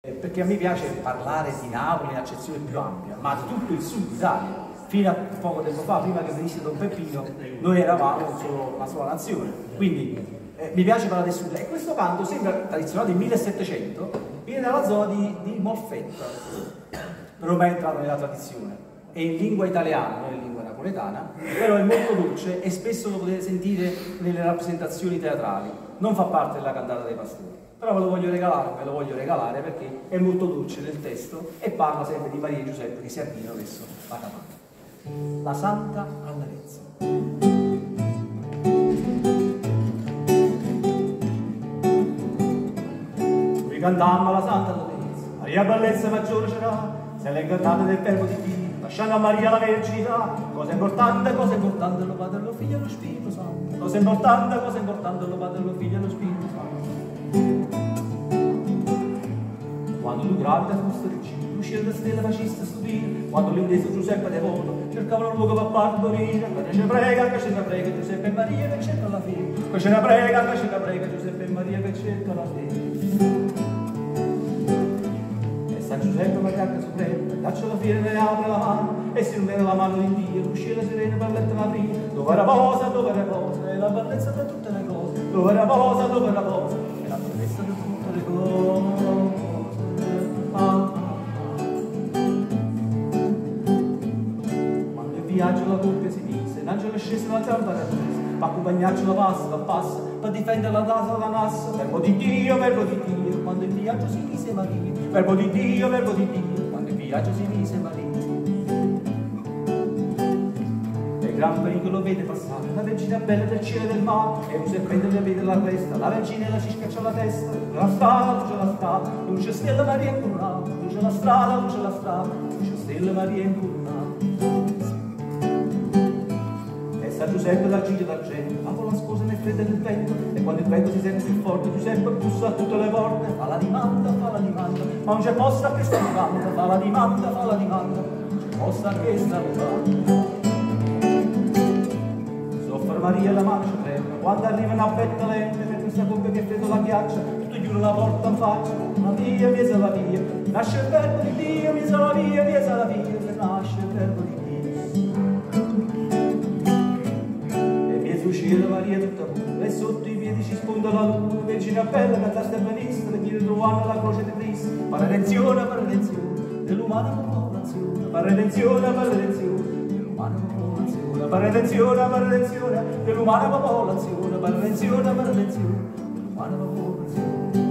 Perché a me piace parlare di Napoli in accezione più ampia, ma di tutto il sud Italia. Fino a poco tempo fa, prima che venisse Don Peppino, noi eravamo una sola nazione. Quindi mi piace parlare del sud. E questo canto sembra tradizionale del 1700, viene dalla zona di Molfetta, però ormai è entrato nella tradizione. È in lingua italiana, non in lingua napoletana, però è molto dolce e spesso lo potete sentire nelle rappresentazioni teatrali. Non fa parte della cantata dei pastori, però ve lo voglio regalare perché è molto dolce nel testo e parla sempre di Maria e Giuseppe che si avviano verso la capanna. La Santa Allerezza. Qui cantammo la Santa Allerezza, Maria bellezza maggiore c'era, se le cantate del verbo di Dio, lasciando a Maria la verginità. Cosa importante lo Padre, lo Figlio e lo Spirito Santo. Cosa importante lo Padre, lo Figlio e lo Spirito Santo. Quando tu gravida fusto regina, uscire da stelle faciste stupire, quando l'indeso Giuseppe devoto cercavano un luogo per partorire, che ce ne prega Giuseppe e Maria che cerca la fede, che ce ne prega Giuseppe e Maria che cerca la fede. E San Giuseppe Maria supremo, caccia la fede e apre la mano, e si numera la mano di Dio, uscire serena per l'etta aprire, dove riposa, è la bellezza di tutte le cose, dove riposa, è la bellezza di tutte le cose. Viaggio la coppia si mise, l'angelo è sceso la zampa da presa, per accompagnarci la passa, per difendere la tasa la nassa, verbo di Dio, quando in viaggio si mise Maria, verbo di Dio, quando in viaggio si mise Maria. E gran pericolo vede passare, la vergine bella del cielo e del mare, e un serpente le vede la cresta, la vergine si schiaccia la testa, la strada, luce stella Maria incoronata, luce la strada, luce stella Maria incoronata. San Giuseppe la gira d'argento, la vola sposa nel freddo del vento, e quando il vento si sente più forte, Giuseppe bussa a tutte le porte, fa la dimanda, ma non c'è posta che sta levando, fa la dimanda, non c'è posta che sta levando. Soffre Maria la mano ci prende, quando arriva una betta lente, per questa coppia che freddo la ghiaccia, tutti chiudono la porta in faccia, ma via, la via, nasce il verbo di Dio, via la via, nasce il verbo di Dio. Uscire Maria tutta pura, e sotto i piedi ci spunta la luna, vergine bella, cantaste a benissimo, le chiede trovando la croce di Cristo, per redenzione dell'umana popolazione, per redenzione dell'umana popolazione, per redenzione dell'umana popolazione, per redenzione dell'umana popolazione.